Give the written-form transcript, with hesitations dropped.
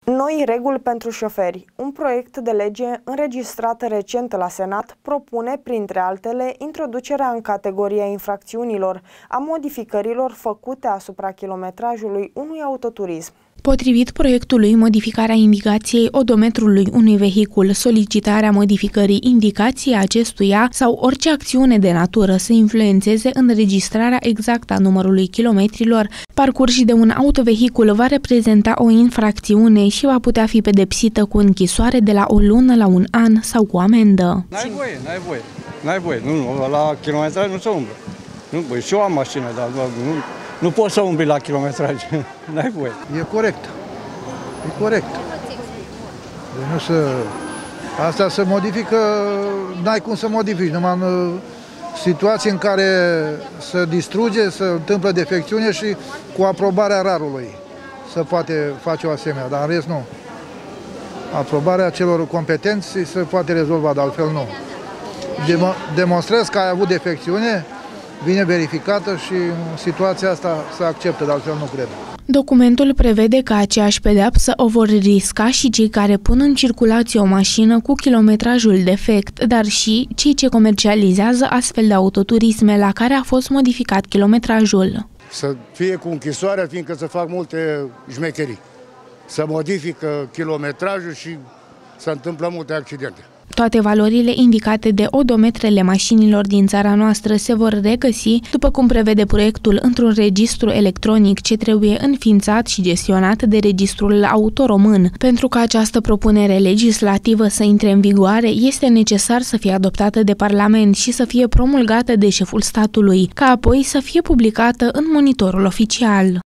Noi reguli pentru șoferi. Un proiect de lege înregistrat recent la Senat propune, printre altele, introducerea în categoria infracțiunilor a modificărilor făcute asupra kilometrajului unui autoturism. Potrivit proiectului, modificarea indicației odometrului unui vehicul, solicitarea modificării indicației acestuia sau orice acțiune de natură să influențeze înregistrarea exactă a numărului kilometrilor parcurși de un autovehicul va reprezenta o infracțiune și va putea fi pedepsită cu închisoare de la o lună la un an sau cu amendă. N-ai voie. Nu, la kilometraj nu se umblă. Nu, băi, și eu am mașină, dar nu poți să umbli la kilometraj. N-ai voie. E corect. Asta se modifică, n-ai cum să modifici, numai în situații în care se distruge, se întâmplă defecțiune și cu aprobarea RAR-ului se poate face o asemenea, dar în rest nu. Aprobarea celor competenți se poate rezolva, dar altfel nu. Demonstrezi că ai avut defecțiune, vine verificată și în situația asta se acceptă, dar altfel nu cred. Documentul prevede că aceeași pedeapsă o vor risca și cei care pun în circulație o mașină cu kilometrajul defect, dar și cei ce comercializează astfel de autoturisme la care a fost modificat kilometrajul. Să fie cu închisoarea, fiindcă se fac multe șmecherii. Să modifică kilometrajul și se întâmplă multe accidente. Toate valorile indicate de odometrele mașinilor din țara noastră se vor regăsi, după cum prevede proiectul, într-un registru electronic ce trebuie înființat și gestionat de Registrul Auto Român. Pentru ca această propunere legislativă să intre în vigoare, este necesar să fie adoptată de Parlament și să fie promulgată de șeful statului, ca apoi să fie publicată în Monitorul Oficial.